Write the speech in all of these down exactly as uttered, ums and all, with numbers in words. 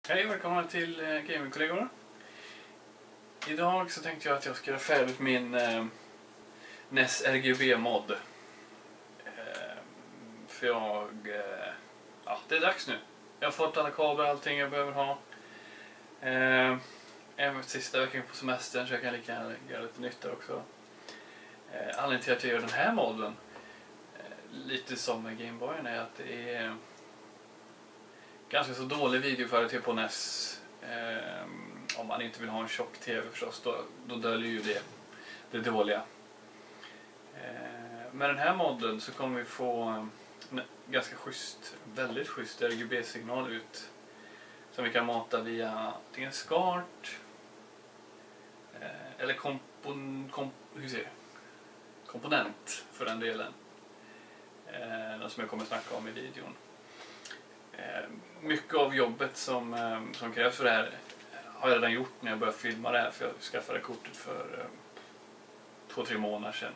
Hej och välkomna till eh, Gamingkollegorna. Idag så tänkte jag att jag ska göra färdigt min eh, N E S R G B-mod. Eh, för jag... Eh, ja, det är dags nu. Jag har fått alla kablar och allting jag behöver ha. Eh, en sista veckan på semestern så jag kan lika gärna göra lite nytta också. Eh, anledningen till att jag gör den här modden, eh, lite som med Gameboyen, är att det är ganska så dålig videokvalitet på N E S. Eh, om man inte vill ha en tjock tv förstås, då, då döljer ju det det dåliga. Eh, med den här modden så kommer vi få en ganska schysst, väldigt schysst R G B-signal ut som vi kan mata via antingen SCART eh, eller kompon, komp, hur säger, komponent för den delen. Eh, något som jag kommer snacka om i videon. Eh, mycket av jobbet som, eh, som krävs för det här har jag redan gjort när jag började filma det här, för jag skaffade kortet för eh, två, tre månader sedan.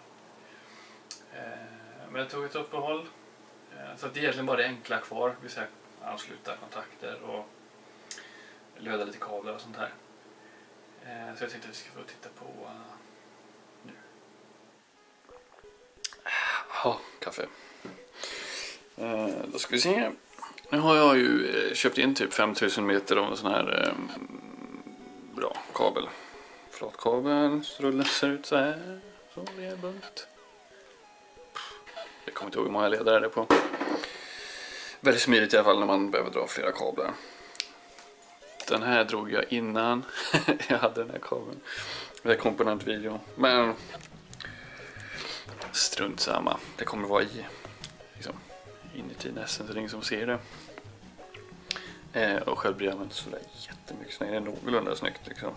Eh, men jag tog ett uppehåll, eh, så att det är egentligen bara det enkla kvar, vill säga ansluta kontakter och löda lite kablar och sånt här. Eh, så jag tänkte att vi ska få titta på uh, nu. Ja, kaffe. Eh, då ska vi se. Nu har jag ju köpt in typ fem tusen meter av en sån här eh, bra kabel. Flatkabel, så rullen ser ut så här. Så det är bunt. Jag kommer inte ihåg hur många ledare det är på. Väldigt smidigt i alla fall när man behöver dra flera kablar. Den här drog jag innan jag hade den här kabeln. Det är komponentvideo. Men strunt samma. Det kommer vara i liksom, inuti nästan så det är ingen som ser det. Eh, och själv blir jag inte så där jättemycket snyggt. Det är någorlunda snyggt liksom.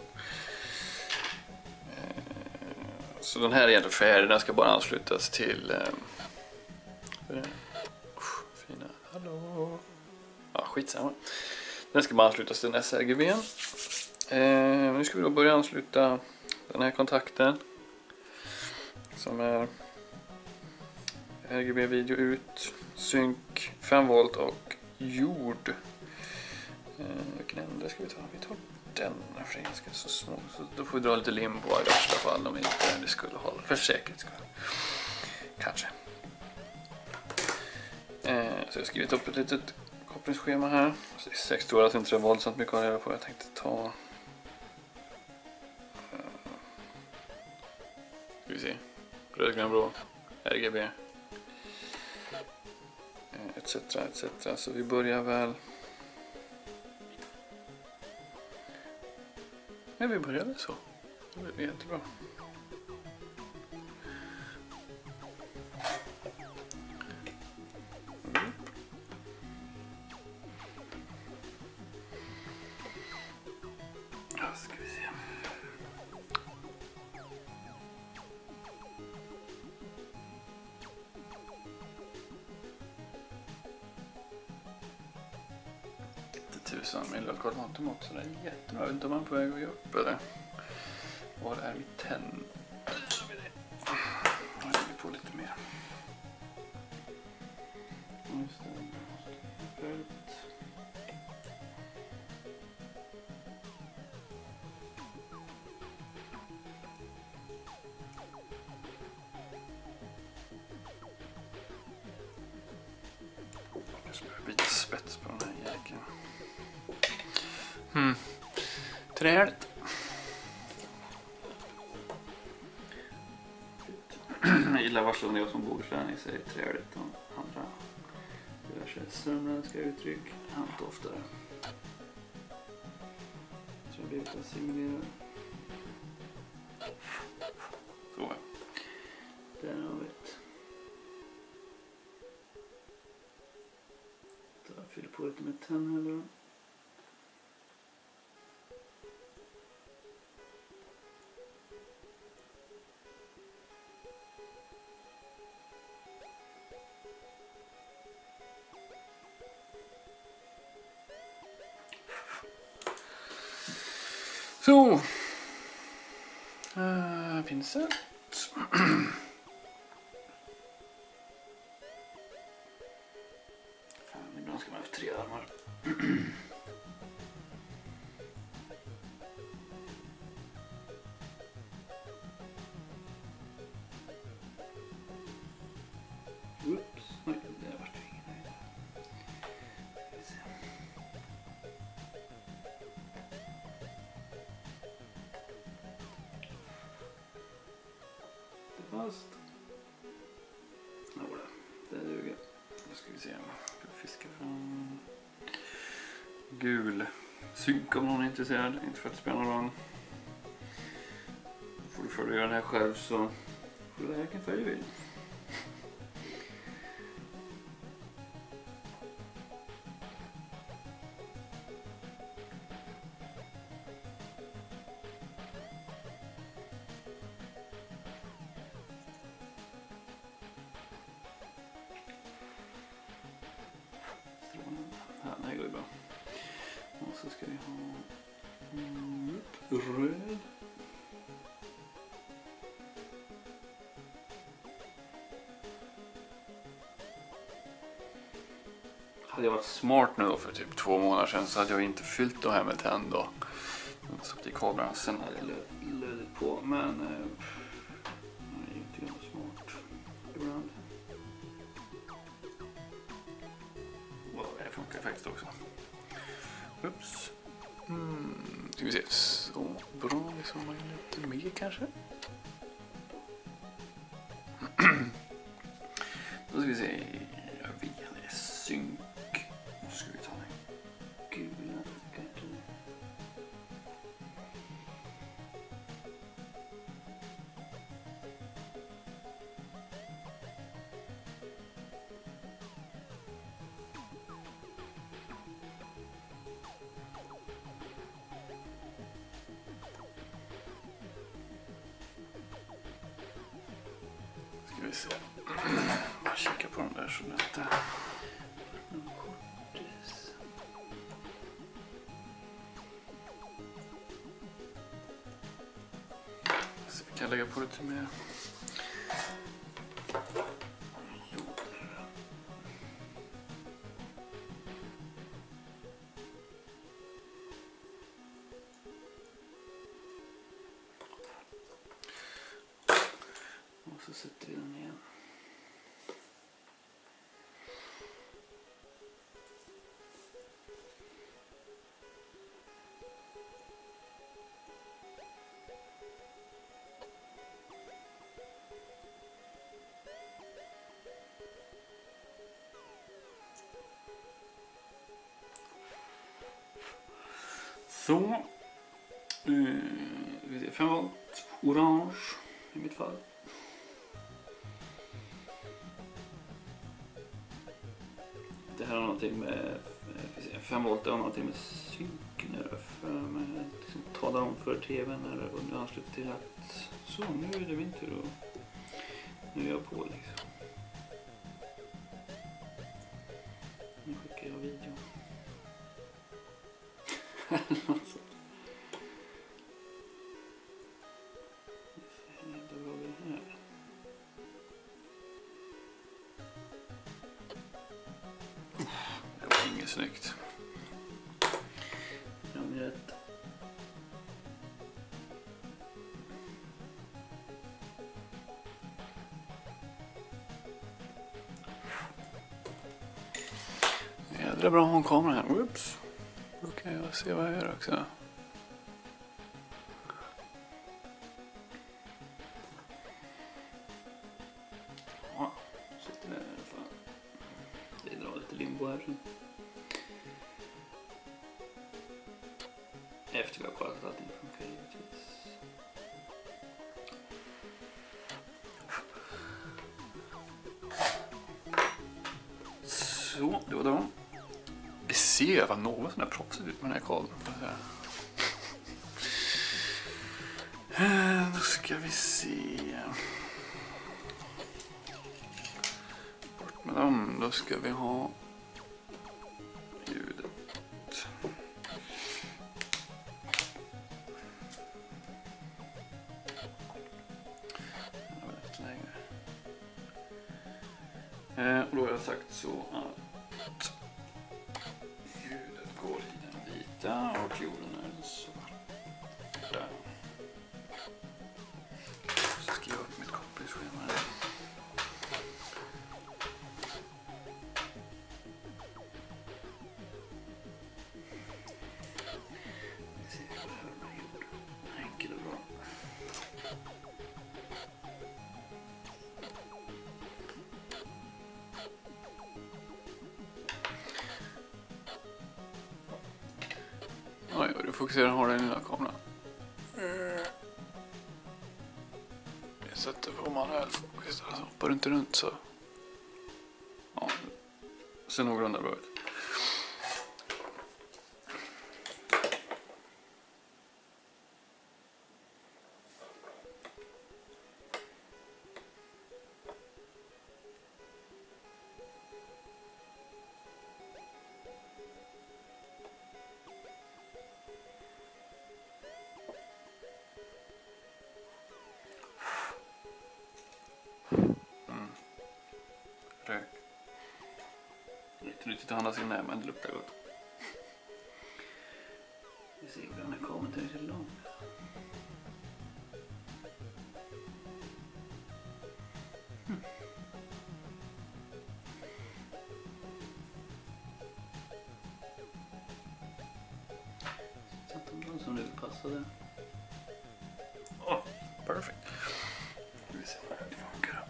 Eh, så den här är egentligen färdig. Den ska bara anslutas till eh, uh, fina, hallå. Ja, skitsamma. Den ska bara anslutas till den S R G B. Eh, nu ska vi då börja ansluta den här kontakten som är R G B-video ut, synk, fem volt och jord. Eh, vilken ände ska vi ta? Vi tar den, för det är ganska så små. Så då får vi dra lite lim på i värsta fall om inte det skulle hålla. För säkerhets skull. Kanske. Eh, så jag har skrivit upp ett litet kopplingsschema här. Så det är sex stora, att inte det är våldsamt mycket att reda på. Jag tänkte ta... Uh, ska vi se. Röd, grön, blå. R G B. Etc, et cetera. Så vi börjar väl... Nej, vi börjar väl så. Det blir jättebra. Mm. Ja, ska vi se. Tusen mil koordinatormått, så det är jättebra. Jag vet inte om man är på väg att gå upp eller var är vi tänd? Jag lägger på lite mer. Just det. Jag ska byta spets på den här jäkeln. Hmm. Träligt. Jag gillar varslande jag som bor så här i sig träligt och andra diverse sörmländska uttryck. Allt oftare. Jag tror jag blivit assimilerad. Så. Där har vi ett. Jag fyller på lite med tenn här då. Så. Uh, pinsett. Fan, ibland ska man ha tre armar. fast. Ja, det är duger. Då ska vi se. Ska vi fiska fram gul synk om någon är intresserad. Inte för att spela någon roll. Får du följa göra den här själv så får du lära vilken färg du vill. Det här går ju bra. Och så ska vi ha mm, röd. Hade jag varit smart nu då för typ två månader sedan så hade jag inte fyllt det här med tänd då. Så att i kablarna sen hade jag lödigt på. Men eh, det är inte så smart ibland. Wow, det funkar faktiskt också. Ups. Mm, ska vi se. Så bra, liksom man lite mer kanske. Då ska vi se. Vi hade synk. Nu ska vi ta den gula. Ska vi se. Bara kika på den där så det inte någon kortis. Så vi kan lägga på lite mer. Och så sätter vi den igen. Så. Uh, fem volt. Orange i mitt fall. Det här har någonting med fem volt och någonting med synk nu för mig liksom talar om för tvn när under ansluter till att så nu är det min tur och nu är jag på liksom. Nu skickar jag video. Något sånt. Då har vi här. Det var inget snyggt. Jag har rätt. Jädra bra att ha en kamera här. Oops. Då kan jag se vad jag gör också. Ja, sitter där i alla fall. Det drar lite limbo här. Efter vi har kollat att allting funkar givetvis. Så, det var det. Vi ser vad något sån här proffsigt ut med den här kabeln. Då ska vi se. Bort med dem. Då ska vi ha ljudet. Det var lite längre. Och då har jag sagt så att ljudet går i den vita och jorden är den svarta. Så skriver jag upp mitt kopplingsschema här. Vi ser vad det här med jorden. Enkel och bra. du fokuserar har den lilla kameran. Jag sätter på manuell fokus. Alltså, hoppar du inte runt så... Ja, det ser någorlunda bra ut. Rök. Lite nyttigt att andas in där, men det luktar gott. Vi ser hur den här kameran är så lång. Hmm. Satt om den som det passade. Åh, oh, perfekt. Vi ser vad det funkar.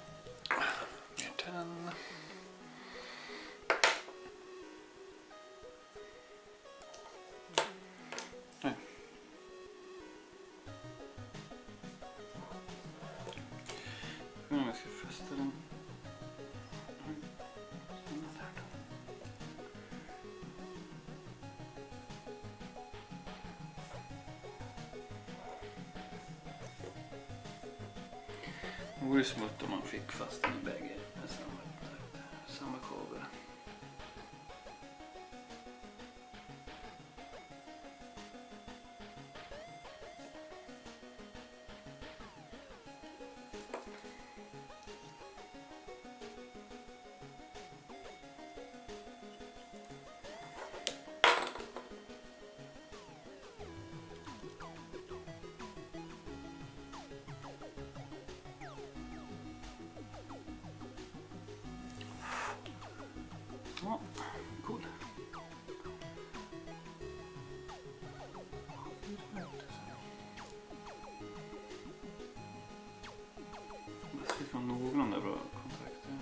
Den. Nej. Jag vet inte om jag ska fästa den. Det vore smutt om man fick fast den i bägge med samma, samma kabel. Ja, cool. Jag ska få någorlunda bra kontakter.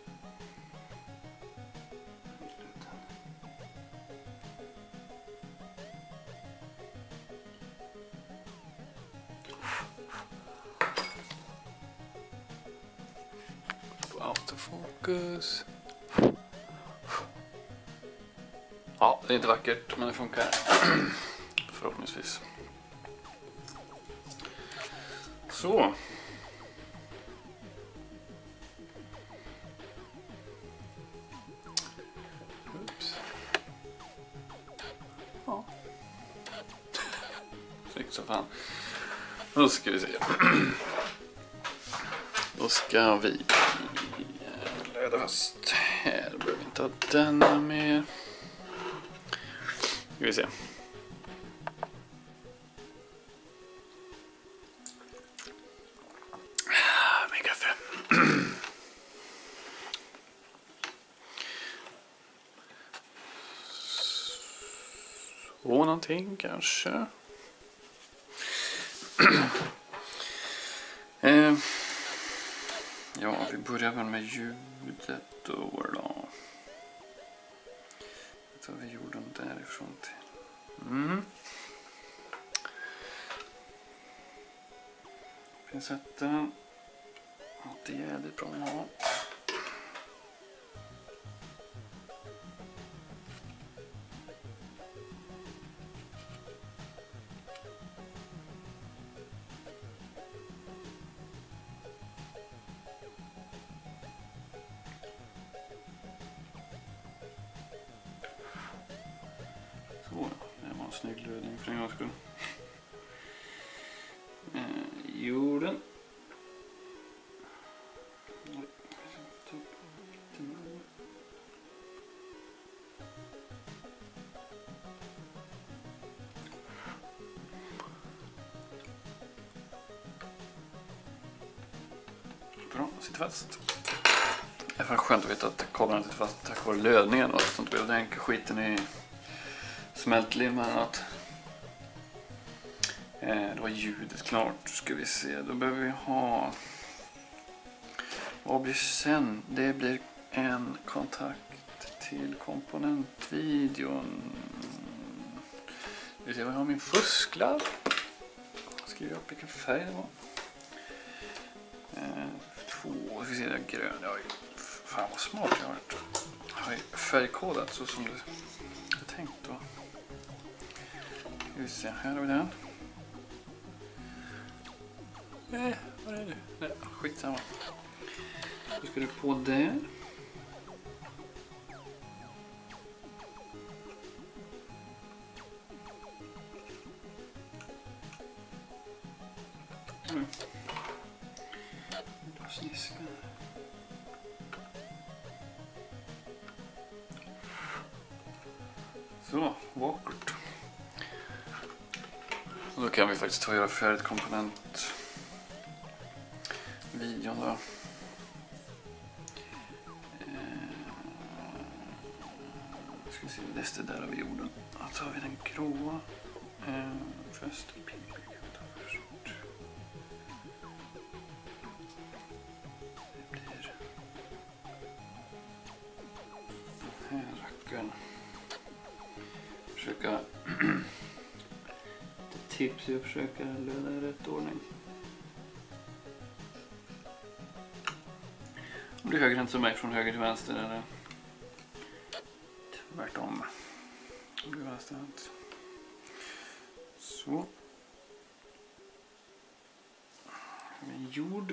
På autofokus. Ja, det är inte vackert, men det funkar. Förhoppningsvis. Så. Oops. Ja. Snyggt så fan. Då ska vi se. Då ska vi löda fast. Här behöver vi inte ha denna mer. Ska vi se. Med kaffe. Så någonting kanske. eh, ja, vi börjar väl med ljudet då då. Jag tror vi gjorde den därifrån till. Mm. Pincetten. Ja, det är jävligt bra att ha. Så, det var en snygg lödning för en gångs skull. Eh, jorden. Bra, sitter fast. Det är fan skönt att veta att kameran sitter fast tack vare lödningen och sånt. Behöver tänka skiten i smältlim eller annat. Eh, det var ljudet klart. Ska vi se. Då behöver vi ha... Vad blir sen? Det blir en kontakt till komponentvideon. Vi ser vad jag har min fusklapp. Skriver upp vilken färg det var. Eh, två, vi ser det grön. Ja, fan vad smart jag har varit. Jag har färgkodat så som det är tänkt då. Vi ser, här har vi den. Nej, vad är det? Nej, skitsamma. Då ska du på där. Mm. Då sniskar. Så, vackert. Och då kan vi faktiskt ta och göra färdigt komponent videon då. Ska vi se, det där har vi jorden. Då tar vi den gråa. Eh, först pink. Det blir den här rackaren. Försöka ett tips är att försöka löda i rätt ordning. Om det är högerhänt som mig från höger till vänster eller tvärtom. Om det är vänsterhänt. Så. Med jord.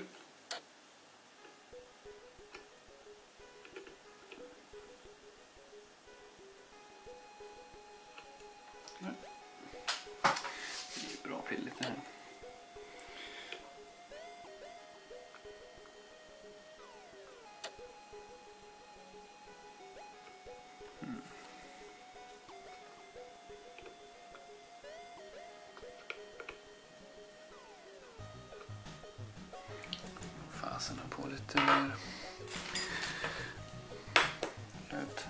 Nej. Det är bra pilligt det här. Mm. Fasen har på lite mer löt.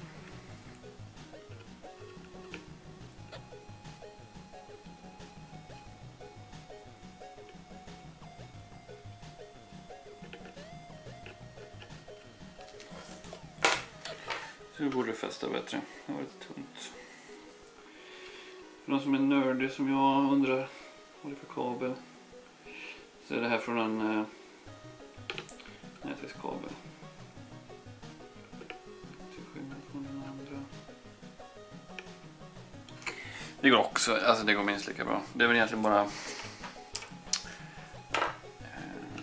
Så nu borde det fästa bättre. Det var lite tunt. För de som är nördig som jag undrar vad det är för kabel. Så är det här från en eh, nätverkskabel. Till skillnad från den andra. Det går också, alltså det går minst lika bra. Det är väl egentligen bara eh,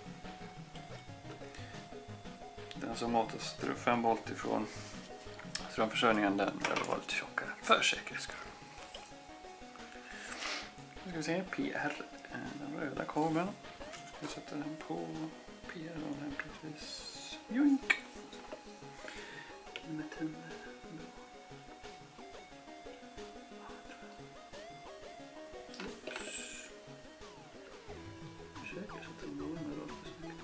den som matas fem volt ifrån strömförsörjningen, den behöver vara lite tjockare för säkerhets skull. Nu ska vi se P R, den röda kabeln. Ska vi sätta den på P R då lämpligtvis. Joink! Med tänder. Försöker så att den går med rakt och snyggt.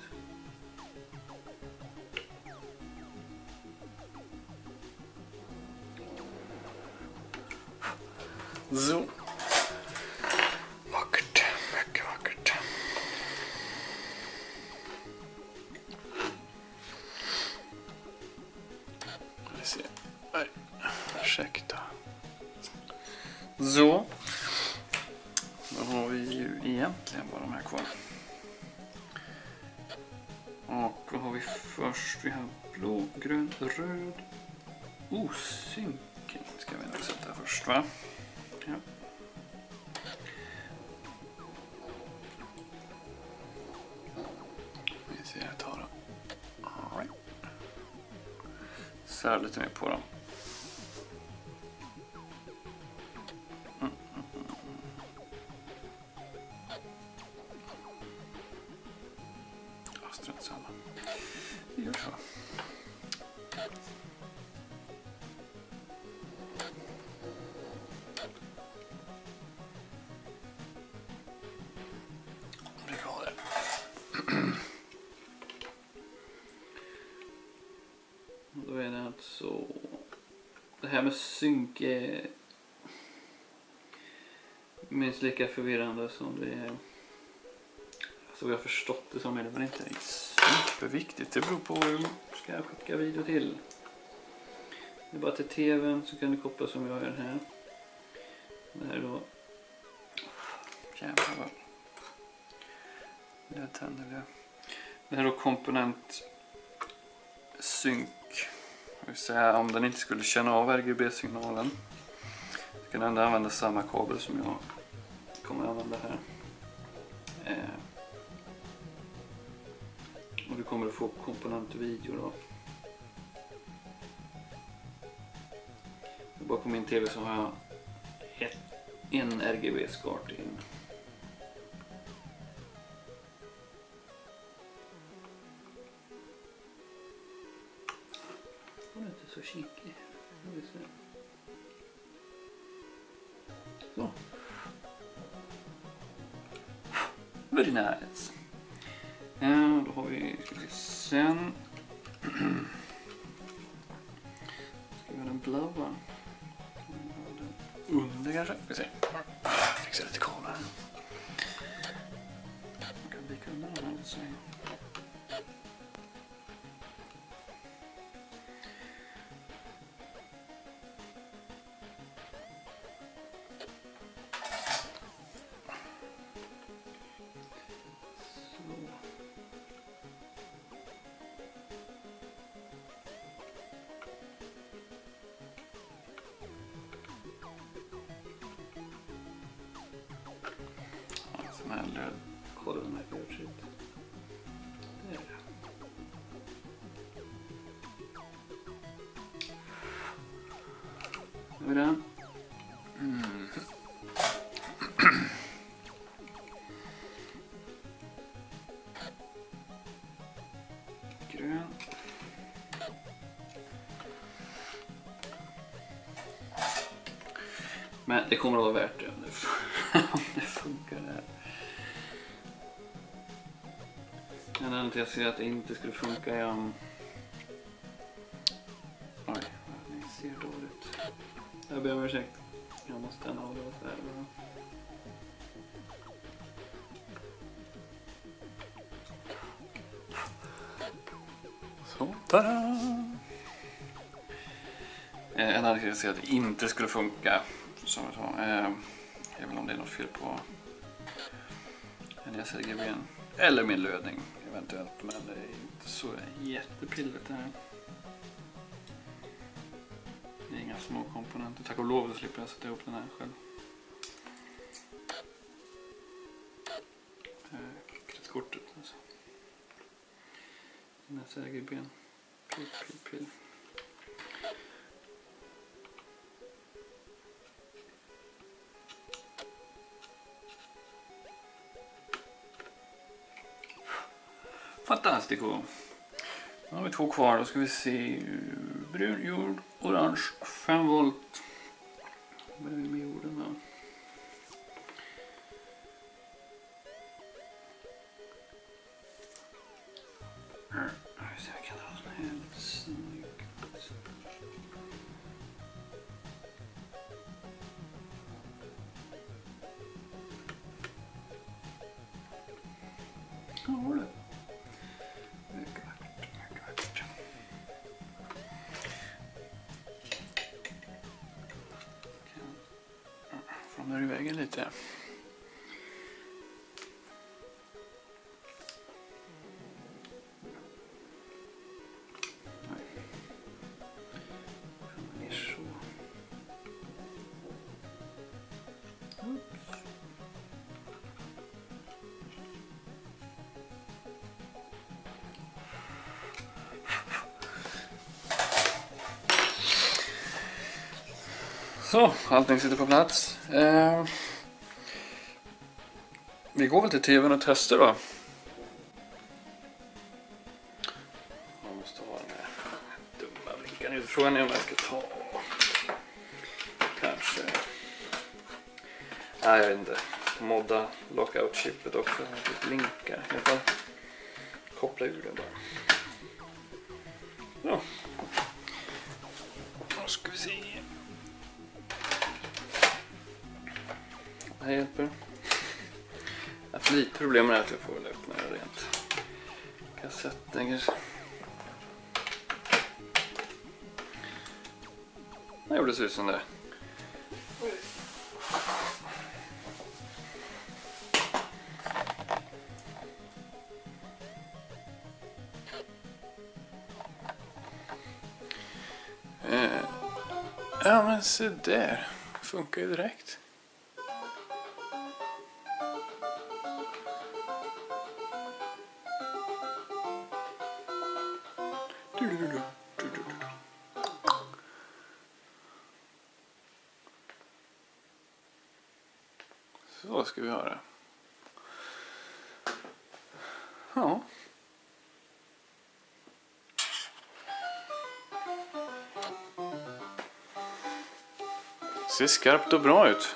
Så. Vackert, mycket vackert. Vi ser. Nej, ursäkta. Så. Då har vi ju egentligen bara de här kvar. Och då har vi först, vi har blå, grön, röd. Osynking ska vi nog sätta först, va? Ja. Vi ser, jag tar dem. All right. Så här lite mer på dem. Mm, mm, mm. Ja, strunt samma. Vi gör så. Då är det alltså det här med synk är minst lika förvirrande som det är. Alltså vi har förstått det som är det, men inte är superviktigt. Det beror på hur ska jag skicka video till. Det är bara till tvn så kan du koppla som jag gör här. Tänder. Det här är då komponent synk. Det vill säga om den inte skulle känna av R G B-signalen så kan den använda samma kabel som jag kommer använda här. Eh. Och du kommer att få komponent video då. Bara på min tv så har jag ett, en R G B-skart in. Den är inte så kinkig. Så. Very nice. Ja, då har vi sen. Ska vi ha den blåa? Under kanske? Vi ser. Fixa lite kablar här. Man kan vika undan den här lite så. Eller kolla den här görsitt. Där. Nu är den. Mm. Grön. Men det kommer att vara värt det om det funkar där. En annan till jag ser att det inte skulle funka är om... Oj, det ser dåligt. Jag ber om ursäkt. Jag måste ändå hålla det här. Så, tada! En annan till jag ser att det inte skulle funka. Som jag sa. Även om det är något fel på N S R G B. Eller min lödning eventuellt, men det är inte så jättepilligt det här. Det är inga små komponenter. Tack och lov så slipper jag sätta ihop den här själv. Kretskortet alltså. N S R G B. Pill, pill, pill. Fantastiskt. Nu har vi två kvar. Då ska vi se. Brun jord, orange, fem volt. Vad är det med jorden då? Här. Jag ser vad kan ha sån här lite snyggt. Ja, var det? Famlar i vägen lite. Så, allting sitter på plats. Eh, vi går väl till tvn och testar då. Jag måste ha den här dumma blinkan ut. Frågan är om jag ska ta kanske, nej jag vet inte, modda lockout-chippet också. Det blinkar. Jag får koppla ur det bara. Ja. Då ska vi se. Det här hjälper. Jag har lite problem med att jag får öppna det rent. Kassetten kanske. Jag gjorde susen där. Ja men se där. Funkar ju direkt. Så ska vi ha det. Ja. Ser skarpt och bra ut.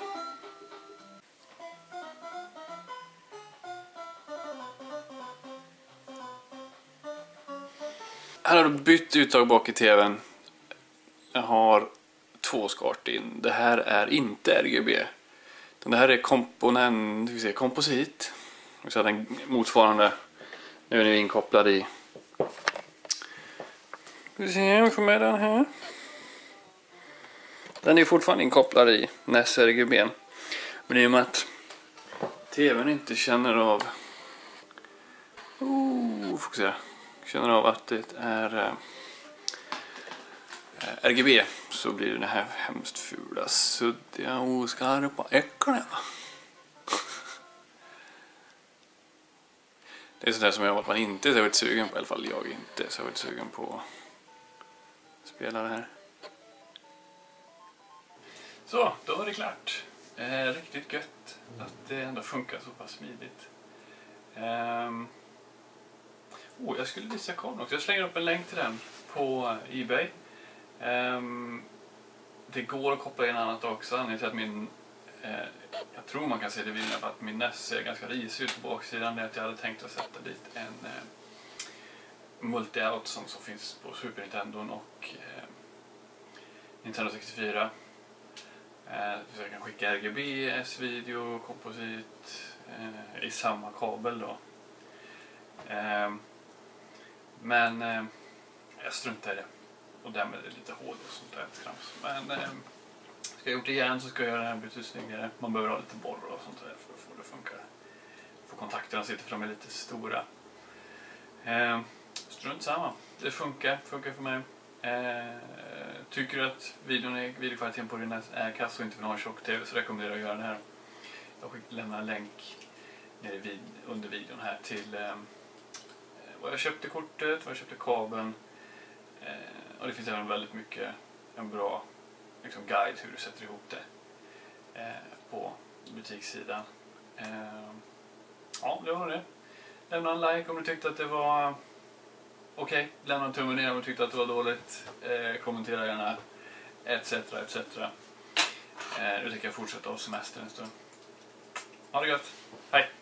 Här har du bytt uttag bak i tvn. Jag har två skart in. Det här är inte R G B. Det här är komponent, vi ser, komposit. Så den motsvarande. Nu är den inkopplad i. Vi ser, vi får med den här. Den är fortfarande inkopplad i N E S R G B. Men i och med att tvn inte känner av oh, fokusera. Känner av att det är äh, R G B så blir den här hemskt fula, suddiga, oskarpa äckliga. Det är sådär som jag att man inte är så sugen på, i alla fall jag inte är så sugen på att spela det här. Så, då var det klart. Eh, riktigt gött att det ändå funkar så pass smidigt. Um, oh, jag skulle visa kabeln också. Jag slänger upp en länk till den på eBay. Um, det går att koppla in annat också. Anledningen till att min, eh, jag tror man kan se det i videon, att min N E S ser ganska risig ut på baksidan. Det är att jag hade tänkt att sätta dit en eh, multi-out som, som finns på Super Nintendo och eh, Nintendo sextiofyra. Eh, så jag kan skicka R G B, S-video, komposit eh, i samma kabel då. Eh, men eh, jag struntar i det. Och därmed är det lite hål och sånt där trams. Men eh, ska jag gjort det igen så ska jag göra det här betydligt snyggare. Man behöver ha lite borr och sånt där för att få det att funka. Få kontakterna sitter framme lite stora. Eh, strunt samma. Det funkar, funkar för mig. Eh, tycker du att videon är, videokvaliteten på din är kass och inte vill ha en tjock tv så rekommenderar jag att göra det här. Jag lämnar en länk nere vid, under videon här till eh, vad jag köpte kortet, vad jag köpte kabeln. Eh, och det finns även väldigt mycket en bra liksom, guide hur du sätter ihop det eh, på butikssidan. Eh, ja, det var det. Lämna en like om du tyckte att det var okej. Okay. Lämna en tumme ner om du tyckte att det var dåligt. Eh, kommentera gärna etc etc. Eh, nu tänker jag fortsätta av semestern en stund. Ha det gött. Hej!